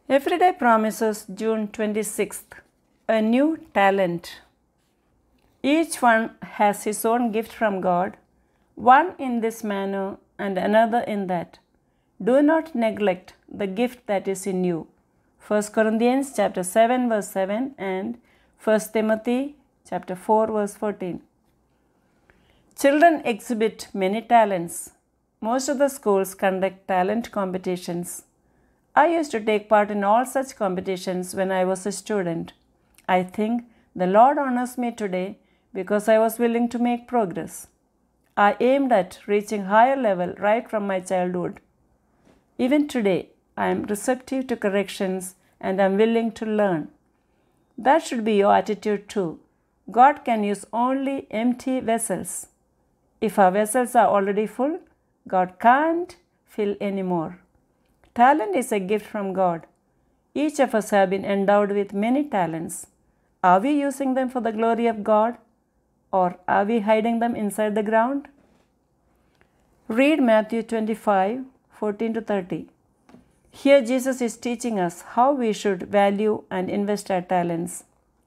Everyday Promises, June 26th. A new talent. Each one has his own gift from God, one in this manner and another in that. Do not neglect the gift that is in you. 1 Corinthians chapter 7 verse 7 and 1 Timothy chapter 4 verse 14. Children exhibit many talents. Most of the schools conduct talent competitions. I used to take part in all such competitions when I was a student. I think the Lord honors me today because I was willing to make progress. I aimed at reaching higher level right from my childhood. Even today, I am receptive to corrections and am willing to learn. That should be your attitude too. God can use only empty vessels. If our vessels are already full, God can't fill any more. Talent is a gift from God. Each of us have been endowed with many talents. Are we using them for the glory of God, or are we hiding them inside the ground? Read Matthew 25:14-30. Here Jesus is teaching us how we should value and invest our talents.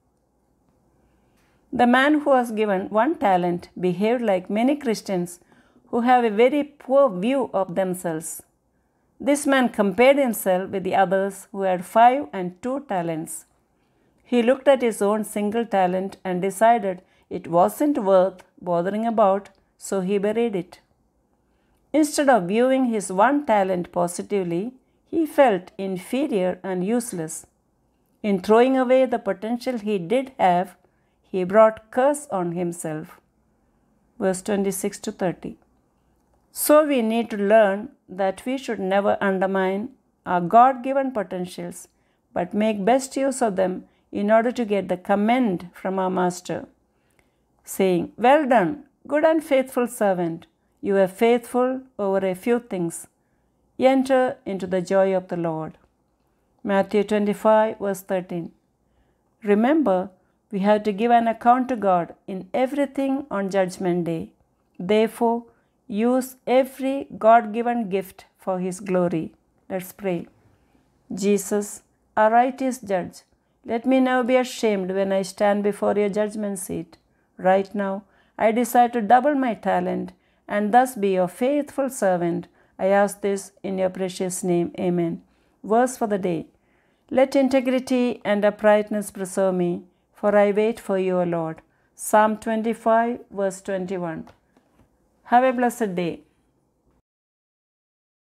The man who was given one talent behaved like many Christians who have a very poor view of themselves. This man compared himself with the others who had 5 and 2 talents. He looked at his own single talent and decided it wasn't worth bothering about, so he buried it. Instead of viewing his one talent positively, he felt inferior and useless. In throwing away the potential he did have, he brought curse on himself. Verse 26-30. So we need to learn that we should never undermine our God-given potentials, but make best use of them in order to get the commend from our Master, saying, "Well done, good and faithful servant. You were faithful over a few things. Enter into the joy of the Lord." Matthew 25 verse 13. Remember, we have to give an account to God in everything on Judgment Day. Therefore, use every God-given gift for His glory. Let's pray. Jesus, our righteous judge, let me never be ashamed when I stand before your judgment seat. Right now, I decide to double my talent and thus be your faithful servant. I ask this in your precious name. Amen. Verse for the day. Let integrity and uprightness preserve me, for I wait for you, O Lord. Psalm 25 verse 21. Have a blessed day.